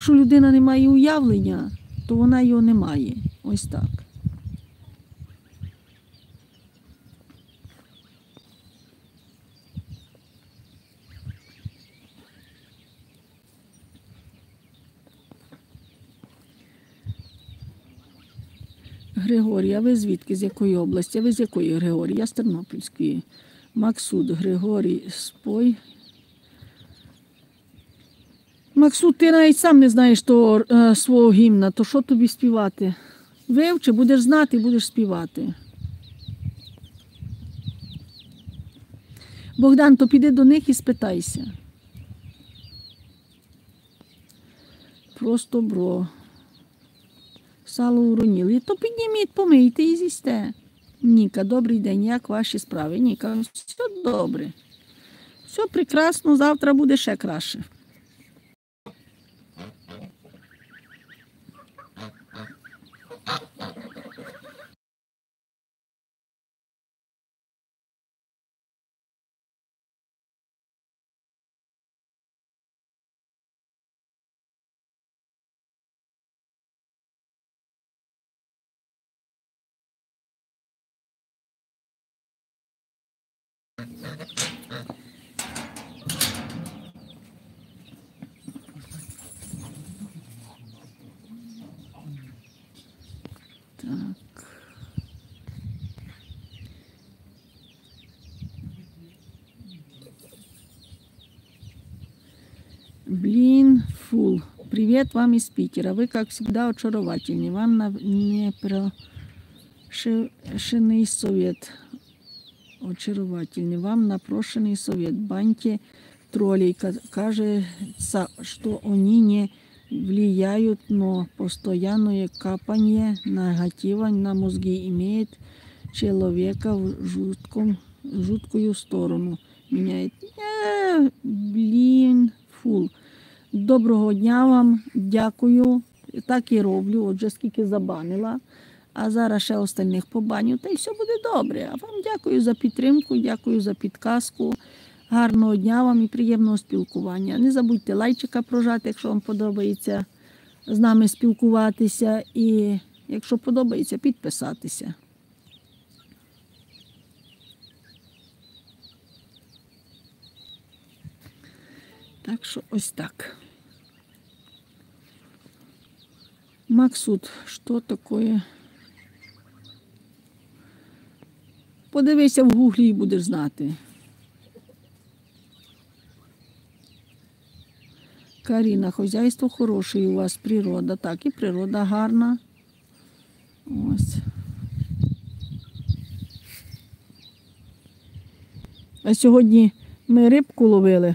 якщо людина не має уявлення, то вона його не має. Ось так. Григорій, а ви звідки? З якої області? А ви з якої, Григорій? Я з Тернопільської. Максут, Григорій, спой. Максут, ти навіть сам не знаєш того свого гімна, то що тобі співати? Вивчи, будеш знати, будеш співати. Богдан, то піди до них і спитайся. Просто бро. Сало уроніли. То підніміть, помийте і з'їсте. Ніка, добрий день, як ваші справи? Ніка, все добре. Все прекрасно, завтра буде ще краще. Так. Блин, фул. Привет вам из Питера. Вы, как всегда, очаровательны. Вам непрошенный совет. Очаровательный. Вам напрошенный совет. Баньте троллей. Кажется, что они не влияют, но постоянное капание негатива на мозги имеет человека в жуткую сторону. Меняет. Блін, фул. Доброго дня вам, дякую. Так і роблю, отже, скільки забанила. А зараз ще остальних побаню, та й все буде добре. А вам дякую за підтримку, дякую за підказку. Гарного дня вам і приємного спілкування. Не забудьте лайчика прожати, якщо вам подобається з нами спілкуватися. І якщо подобається, підписатися. Так що ось так. Максут, що таке? Подивися в гуглі і будеш знати. Каріна, хозяйство хороше, і у вас природа. Так, і природа гарна. Ось. А сьогодні ми рибку ловили.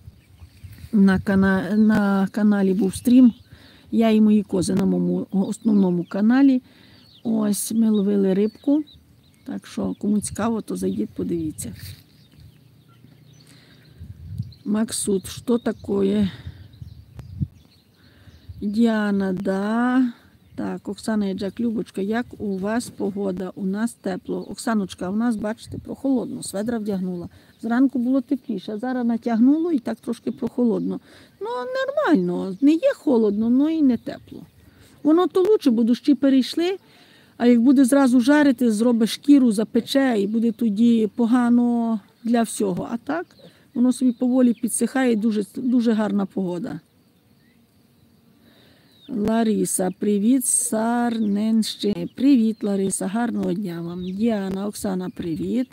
На каналі був стрім. Я і мої кози на моєму основному каналі. Ось ми ловили рибку. Так що, кому цікаво, то зайдіть, подивіться. Максут, що таке? Діана, да. Так, Оксана і Джак, Любочка, як у вас погода? У нас тепло. Оксаночка, у нас, бачите, прохолодно. Сведра вдягнула. Зранку було тепліше, а зараз натягнуло і так трошки прохолодно. Ну, нормально. Не є холодно, але і не тепло. Воно то лучше, бо дощі перейшли, а як буде зразу жарити, зробить шкіру, запече і буде тоді погано для всього. А так, воно собі поволі підсихає, дуже, дуже гарна погода. Лариса, привіт, Сарненщини. Привіт, Лариса, гарного дня вам. Діана, Оксана, привіт.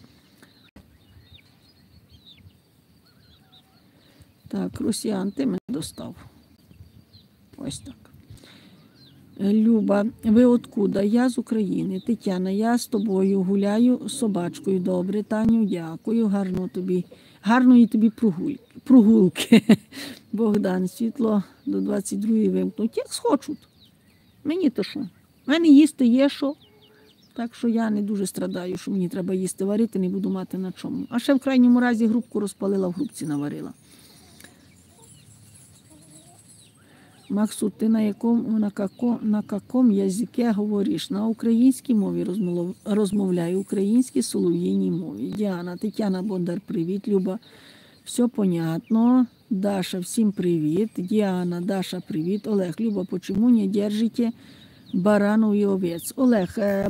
Так, Русіан, ти мене достав. Ось так. Люба, ви откуда? Я з України. Тетяна, я з тобою гуляю з собачкою. Добре, Таню, дякую. Гарної тобі прогулки. Богдан, світло до 22-ї вимкнуть. Як схочуть. Мені то що? В мене їсти є що. Так що я не дуже страдаю, що мені треба їсти варити, не буду мати на чому. А ще в крайньому разі грубку розпалила, в грубці наварила. Максут, ти на каком язике говориш? На українській мові розмовляю, українській солов'їній мові. Діана, Тетяна Бондар, привіт, Люба. Все понятно. Даша, всім привіт. Діана, Даша, привіт. Олег, Люба, почему не держите баранов і овець? Олег,